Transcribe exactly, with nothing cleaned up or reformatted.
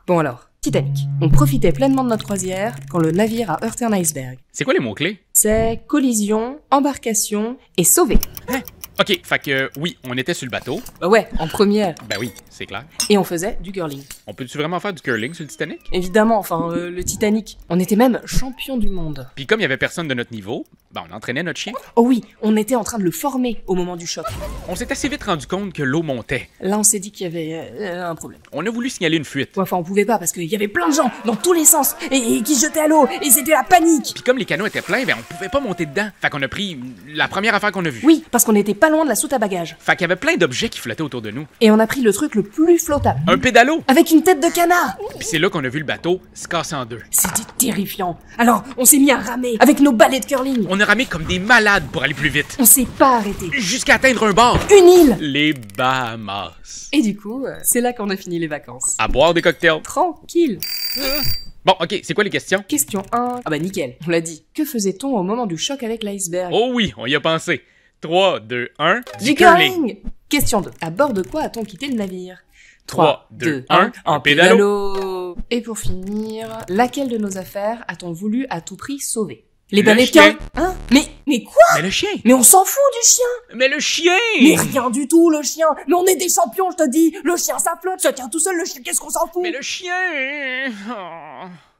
Bon alors, Titanic. On profitait pleinement de notre croisière quand le navire a heurté un iceberg. C'est quoi les mots-clés? C'est collision, embarcation et sauver. Hein? Ok, fait que euh, oui, on était sur le bateau. Bah ouais, en première. Ben oui, c'est clair. Et on faisait du curling. On peut-tu vraiment faire du curling sur le Titanic? Évidemment, enfin, euh, le Titanic. On était même champion du monde. Puis comme il y avait personne de notre niveau, ben on entraînait notre chien. Oh oui, on était en train de le former au moment du choc. On s'est assez vite rendu compte que l'eau montait. Là, on s'est dit qu'il y avait euh, un problème. On a voulu signaler une fuite. Ouais, enfin, on pouvait pas parce qu'il y avait plein de gens dans tous les sens et, et qui se jetaient à l'eau et c'était la panique. Puis comme les canaux étaient pleins, ben on pouvait pas monter dedans. Fait qu'on a pris la première affaire qu'on a vue. Oui, parce qu'on était pas loin de la soute à bagages. Fait qu'il y avait plein d'objets qui flottaient autour de nous. Et on a pris le truc le plus flottable. Un pédalo! Avec une tête de canard. Puis c'est là qu'on a vu le bateau se casser en deux. C'était terrifiant. Alors, on s'est mis à ramer avec nos balais de curling. On a ramé comme des malades pour aller plus vite. On s'est pas arrêté. Jusqu'à atteindre un bord. Une île. Les Bahamas. Et du coup, euh, c'est là qu'on a fini les vacances. À boire des cocktails. Tranquille. Bon, ok, c'est quoi les questions? Question un. Ah bah nickel, on l'a dit. Que faisait-on au moment du choc avec l'iceberg? Oh oui, on y a pensé. trois, deux, un, Du curling. Question deux. À bord de quoi a-t-on quitté le navire? trois, deux, un, un pédalo. Et pour finir, laquelle de nos affaires a-t-on voulu à tout prix sauver? Les Le balais de chien. curling. Hein? Mais, mais quoi? Mais le chien! Mais on s'en fout du chien! Mais le chien! Mais rien du tout, le chien! Mais on est des champions, je te dis! Le chien, ça flotte, ça tient tout seul, le chien, qu'est-ce qu'on s'en fout? Mais le chien! Oh.